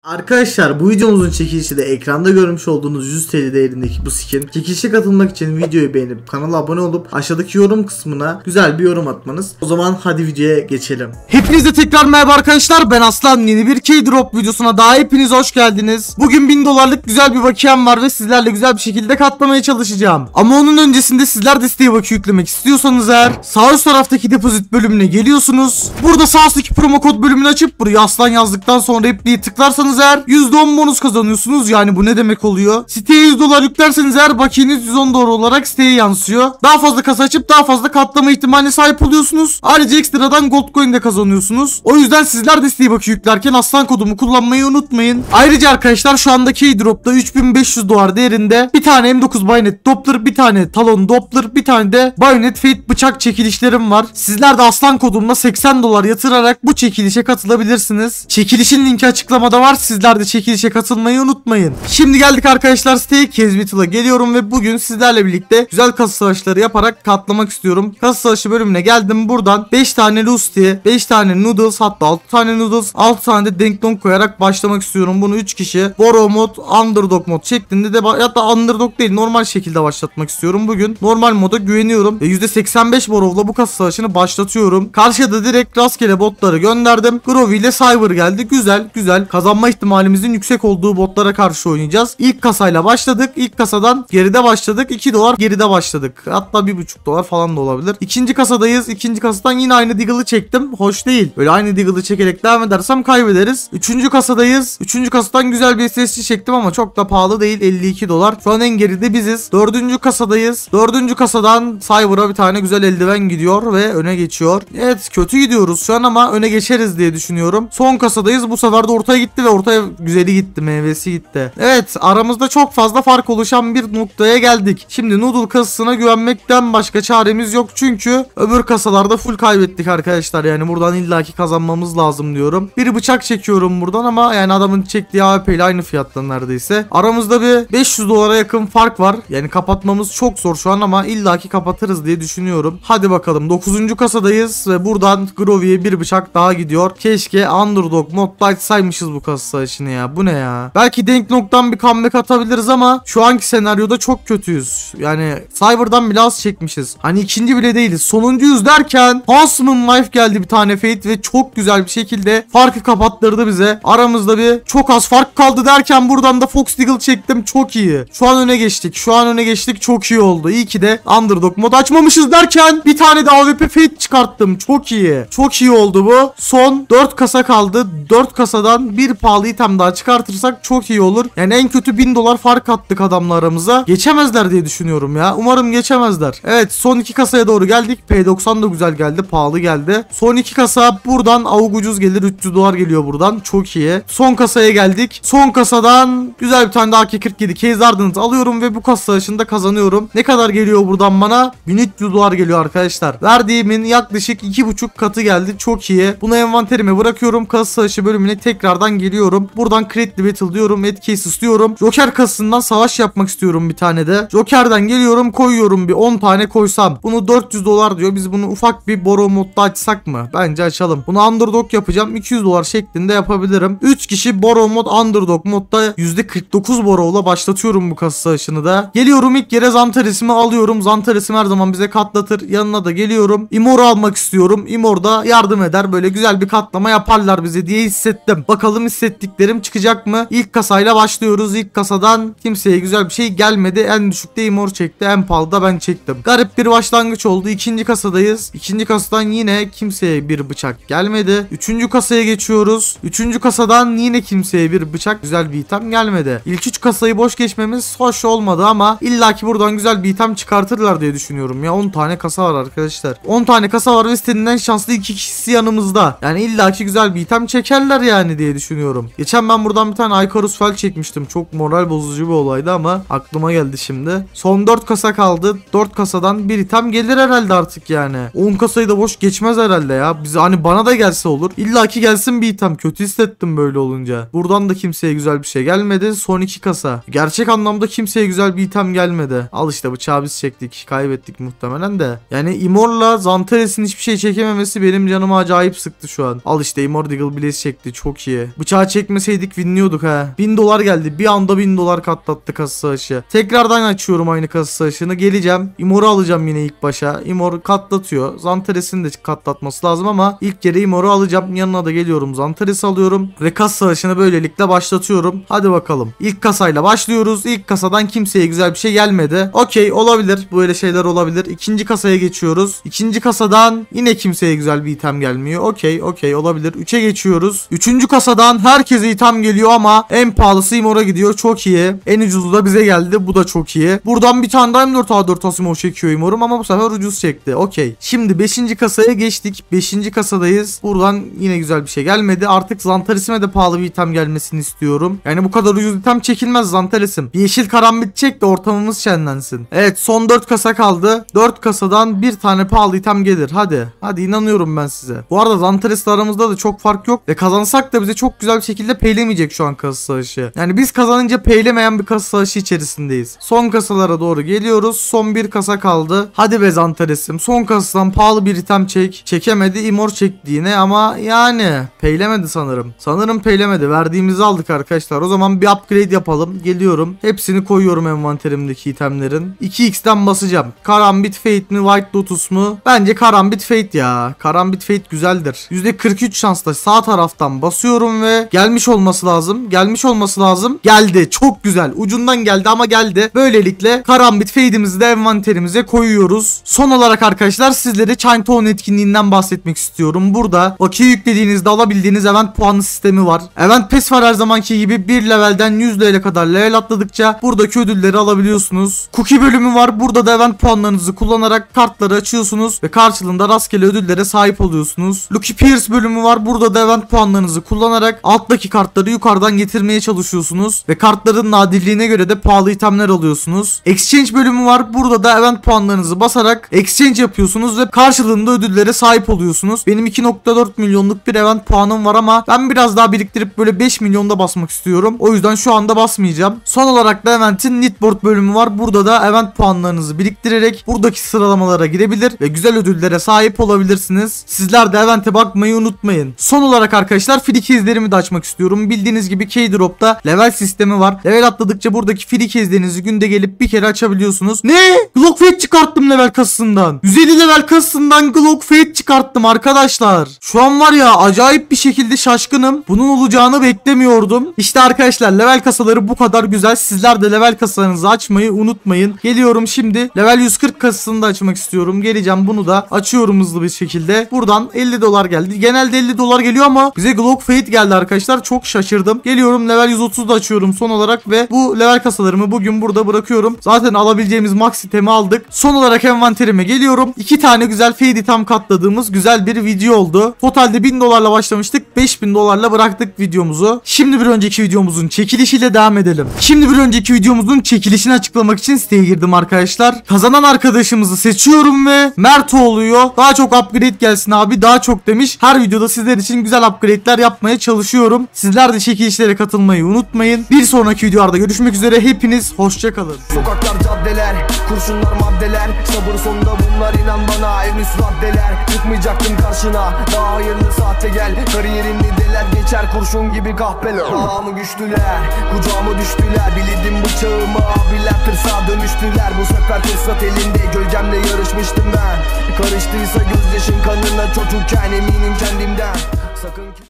Arkadaşlar bu videomuzun çekilişi de ekranda görmüş olduğunuz 100 TL değerindeki bu skin. Çekilişe katılmak için videoyu beğenip kanala abone olup aşağıdaki yorum kısmına güzel bir yorum atmanız. O zaman hadi videoya geçelim. Hepinize tekrar merhaba arkadaşlar, ben Aslan. Yeni bir K-Drop videosuna daha hepiniz hoş geldiniz. Bugün 1000 dolarlık güzel bir bakiyem var ve sizlerle güzel bir şekilde katlamaya çalışacağım. Ama onun öncesinde sizler de siteye bakiye yüklemek istiyorsanız eğer sağ üst taraftaki depozit bölümüne geliyorsunuz. Burada sağ üstteki promo kod bölümünü açıp buraya Aslan yazdıktan sonra repliği tıklarsanız eğer %10 bonus kazanıyorsunuz. Yani bu ne demek oluyor? Siteye 100 dolar yüklerseniz eğer bakiyeniz 110 dolar olarak siteye yansıyor. Daha fazla kasa açıp daha fazla katlama ihtimaline sahip oluyorsunuz. Ayrıca ekstradan gold coin de kazanıyorsunuz. O yüzden sizler de siteye bakiye yüklerken Aslan kodumu kullanmayı unutmayın. Ayrıca arkadaşlar şu anda K-Drop'ta 3500 dolar değerinde bir tane M9 Bayonet Doppler, bir tane Talon Doppler, bir tane de Bayonet Fate bıçak çekilişlerim var. Sizler de Aslan kodumla 80 dolar yatırarak bu çekilişe katılabilirsiniz. Çekilişin linki açıklamada var. Sizler de çekilişe katılmayı unutmayın. Şimdi geldik arkadaşlar siteye. Kezmitıl'a geliyorum ve bugün sizlerle birlikte güzel kasa savaşları yaparak katlamak istiyorum. Kasa savaşı bölümüne geldim. Buradan 5 tane Lusty, 5 tane Noodles, hatta 6 tane Noodles, 6 tane de Denklong koyarak başlamak istiyorum. Bunu 3 kişi Borrow mod, Underdog mod şeklinde de, hatta Underdog değil normal şekilde başlatmak istiyorum. Bugün normal moda güveniyorum ve %85 Borrow'la bu kasa savaşını başlatıyorum. Karşıda direkt rastgele botları gönderdim. Groovy ile Cyber geldi. Güzel. Kazanma ihtimalimizin yüksek olduğu botlara karşı oynayacağız. İlk kasayla başladık. İlk kasadan geride başladık. 2 dolar geride başladık. Hatta 1,5 dolar falan da olabilir. İkinci kasadayız. İkinci kasadan yine aynı Deagle'ı çektim. Hoş değil. Böyle aynı Deagle'ı çekerek devam edersem kaybederiz. Üçüncü kasadayız. Üçüncü kasadan güzel bir SSC çektim ama çok da pahalı değil. 52 dolar. Şu an en geride biziz. Dördüncü kasadayız. Dördüncü kasadan Cyber'a bir tane güzel eldiven gidiyor ve öne geçiyor. Evet, kötü gidiyoruz şu an ama öne geçeriz diye düşünüyorum. Son kasadayız. Bu sefer de ortaya gitti ve ortaya güzeli gitti. Meyvesi gitti. Evet, aramızda çok fazla fark oluşan bir noktaya geldik. Şimdi Noodle kasasına güvenmekten başka çaremiz yok. Çünkü öbür kasalarda full kaybettik arkadaşlar. Yani buradan illaki kazanmamız lazım diyorum. Bir bıçak çekiyorum buradan ama yani adamın çektiği AWP ile aynı fiyatla neredeyse. Aramızda bir 500 dolara yakın fark var. Yani kapatmamız çok zor şu an ama illaki kapatırız diye düşünüyorum. Hadi bakalım, 9. kasadayız ve buradan Groovy'ye bir bıçak daha gidiyor. Keşke Underdog modda açsaymışız bu kasa savaşını ya. Bu ne ya? Belki Denklong'dan bir comeback atabiliriz ama şu anki senaryoda çok kötüyüz. Yani Cyber'dan bile az çekmişiz. Hani ikinci bile değiliz. Sonuncuyuz derken Huntsman Life geldi, bir tane Fate ve çok güzel bir şekilde farkı kapattırdı bize. Aramızda bir çok az fark kaldı derken buradan da Fox Deagle çektim. Çok iyi. Şu an öne geçtik. Çok iyi oldu. İyi ki de Underdog mod açmamışız derken bir tane de AWP Fate çıkarttım. Çok iyi. Çok iyi oldu bu. Son 4 kasa kaldı. 4 kasadan bir pahalı item daha çıkartırsak çok iyi olur. Yani en kötü 1000 dolar fark attık adamla aramıza. Geçemezler diye düşünüyorum ya. Umarım geçemezler. Evet, son 2 kasaya doğru geldik. P90 da güzel geldi. Pahalı geldi. Son 2 kasa buradan avuk ucuz gelir. 300 dolar geliyor buradan. Çok iyi. Son kasaya geldik. Son kasadan güzel bir tane daha AK-47 Case Ardent alıyorum ve bu kasa savaşında kazanıyorum. Ne kadar geliyor buradan bana? 1300 dolar geliyor arkadaşlar. Verdiğimin yaklaşık 2,5 katı geldi. Çok iyi. Bunu envanterime bırakıyorum. Kasa savaşı bölümüne tekrardan geliyorum. Buradan Creditly Battle diyorum. Edcase istiyorum. Joker kasasından savaş yapmak istiyorum bir tane de. Joker'den geliyorum, koyuyorum, bir 10 tane koysam. Bunu 400 dolar diyor. Biz bunu ufak bir Borrow modda açsak mı? Bence açalım. Bunu Underdog yapacağım. 200 dolar şeklinde yapabilirim. 3 kişi Borrow mod, Underdog modda %49 Borrow'la başlatıyorum bu kasa savaşını da. Geliyorum ilk yere Zantares'imi alıyorum. Zantares'im her zaman bize katlatır. Yanına da geliyorum. Immor'u almak istiyorum. Immor da yardım eder. Böyle güzel bir katlama yaparlar bize diye hissettim. Bakalım hissettiklerim çıkacak mı? İlk kasayla başlıyoruz. İlk kasadan kimseye güzel bir şey gelmedi. En düşükte Immor çekti. En pahalı da ben çektim. Garip bir başlangıç oldu. İkinci kasadayız. İkinci kasadan yine kimseye bir bıçak gelmedi. Üçüncü kasaya geçiyoruz. Üçüncü kasadan yine kimseye bir bıçak, güzel bir item gelmedi. İlk 3 kasayı boş geçmemiz hoş olmadı ama illaki buradan güzel bir item çıkartırlar diye düşünüyorum ya. 10 tane kasa var arkadaşlar. 10 tane kasa var ve sitenin en şanslı 2 kişisi yanımızda. Yani illaki güzel bir item çekerler yani diye düşünüyorum. Geçen ben buradan bir tane Icarus Fel çekmiştim. Çok moral bozucu bir olaydı ama aklıma geldi şimdi. Son 4 kasa kaldı. 4 kasadan bir item gelir herhalde artık yani. 10 kasayı da boş geçmez herhalde ya. Bize hani bana da gelse olur. İlla ki gelsin bir item. Kötü hissettim böyle olunca. Buradan da kimseye güzel bir şey gelmedi. Son 2 kasa. Gerçek anlamda kimseye güzel bir item gelmedi. Al işte, bıçağı biz çektik. Kaybettik muhtemelen de. Yani Immor'la Zantares'in hiçbir şey çekememesi benim canımı acayip sıktı şu an. Al işte, Immor Deagle Blaze çekti. Çok iyi. Bıçağı çekmeseydik winliyorduk ha. 1000 dolar geldi. Bir anda 1000 dolar katlattı kasa savaşı. Tekrardan açıyorum aynı kasa savaşını. Geleceğim. Imor'u alacağım yine ilk başa. Imor katlatıyor. Zantares'in de katlatması lazım ama ilk kere Imor'u alacağım. Yanına da geliyorum. Zantares'i alıyorum. Ve kasa savaşını böylelikle başlatıyorum. Hadi bakalım. İlk kasayla başlıyoruz. İlk kasadan kimseye güzel bir şey gelmedi. Okey, olabilir. Böyle şeyler olabilir. İkinci kasaya geçiyoruz. İkinci kasadan yine kimseye güzel bir item gelmiyor. Okey olabilir. 3'e geçiyoruz. Üçüncü kasadan herkese item geliyor ama en pahalısı Imor'a gidiyor. Çok iyi. En ucuzu da bize geldi. Bu da çok iyi. Buradan bir tane daha M4A4 Asimov çekiyor Imor'um ama bu sefer ucuz çekti. Okey. Şimdi 5. kasaya geçtik. 5. kasadayız. Buradan yine güzel bir şey gelmedi. Artık Zantares'ime de pahalı bir item gelmesini istiyorum. Yani bu kadar ucuz item çekilmez Zantares'im. Bir yeşil karambit çek de ortamımız şenlensin. Evet, son 4 kasa kaldı. 4 kasadan bir tane pahalı item gelir. Hadi inanıyorum ben size. Bu arada Zantares'le aramızda da çok fark yok. Ve kazansak da bize çok güzel bir şekilde peylemeyecek şu an kasa savaşı. Yani biz kazanınca peylemeyen bir kasa savaşı içerisindeyiz. Son kasalara doğru geliyoruz. Son bir kasa kaldı. Hadi be Zantares'im. Son kasadan pahalı bir item çek. Çekemedi. Imor çekti yine ama yani peylemedi sanırım. Sanırım peylemedi. Verdiğimizi aldık arkadaşlar. O zaman bir upgrade yapalım. Geliyorum. Hepsini koyuyorum envanterimdeki itemlerin. 2x'ten basacağım. Karambit Fate mi? White Lotus mu? Bence Karambit Fate ya. Karambit Fate güzeldir. %43 şansla sağ taraftan basıyorum ve gelmiş olması lazım. Geldi. Çok güzel. Ucundan geldi ama geldi. Böylelikle Karambit Fate'imizi de envanterimize koyuyoruz. Son olarak arkadaşlar sizlere Chime Town etkinliğinden bahsetmek istiyorum. Burada okey yüklediğinizde alabildiğiniz event puanı sistemi var. Event Pass var her zamanki gibi. 1 levelden 100 level'e kadar level atladıkça buradaki ödülleri alabiliyorsunuz. Cookie bölümü var. Burada da event puanlarınızı kullanarak kartları açıyorsunuz ve karşılığında rastgele ödüllere sahip oluyorsunuz. Lucky Pierce bölümü var. Burada da event puanlarınızı kullanarak alttaki kartları yukarıdan getirmeye çalışıyorsunuz ve kartların nadirliğine göre de pahalı itemler alıyorsunuz. Exchange bölümü var. Burada da event puanlarınızı basarak exchange yapıyorsunuz ve karşılığında ödüllere sahip oluyorsunuz. Benim 2.4 milyonluk bir event puanım var ama ben biraz daha biriktirip böyle 5 milyonda basmak istiyorum. O yüzden şu anda basmayacağım. Son olarak da eventin Nitboard bölümü var. Burada da event puanlarınızı biriktirerek buradaki sıralamalara girebilir ve güzel ödüllere sahip olabilirsiniz. Sizler de evente bakmayı unutmayın. Son olarak arkadaşlar free kezlerimi de açmak istiyorum. Bildiğiniz gibi K-Drop'ta level sistemi var. Level atladıkça buradaki free kezlerinizi günde gelip bir kere açabiliyorsunuz. Ne? Glock Fate çıkarttım level kasasından. 150 level kasasından Glock Fate çıkarttım arkadaşlar. Şu an var ya acayip bir şekilde şaşkınım. Bunun olacağını beklemiyordum. İşte arkadaşlar level kasaları bu kadar güzel. Sizler de level kasalarınızı açmayı unutmayın. Geliyorum şimdi. Level 140 kasasını da açmak istiyorum. Geleceğim, bunu da açıyorum hızlı bir şekilde. Buradan 50 dolar geldi. Genelde 50 dolar geliyor ama bize Glock Fate geldi arkadaşlar. Çok şaşırdım. Geliyorum, level 130 da açıyorum son olarak ve bu level kasalarımı bugün burada bırakıyorum. Zaten alabileceğimiz max itemi aldık. Son olarak envanterime geliyorum. 2 tane güzel fade item katladığımız güzel bir video oldu. Totalde 1000 dolarla başlamıştık. 5000 dolarla bıraktık videomuzu. Şimdi bir önceki videomuzun çekilişiyle devam edelim. Şimdi bir önceki videomuzun çekilişini açıklamak için siteye girdim arkadaşlar. Kazanan arkadaşımızı seçiyorum ve Mert oluyor. Daha çok upgrade gelsin abi. Daha çok demiş. Her videoda sizler için güzel upgrade'ler yapmaya çalışıyorum. Sizler de çekilişlere katılmayı unutmayın. Bir sonraki videolarda görüşmek üzere. Hepiniz hoşça kalın. Sokaklar, caddeler, kurşunlar, maddeler, sabır sonunda bunlar, inan bana, en üst raddeler. Çıkmayacaktım karşına, daha hayırlı saatte gel. Kariyerimde deler geçer kurşun gibi kahpeler. Ağamı güçlüler, kucağıma düştüler. Bilirdim bıçağımı, abiler tırsağa dönüştüler. Bu sefer fırsat elinde, gölgemle yarışmıştım ben. Karıştıysa gözyaşın kanına çocukken, eminim kendimden.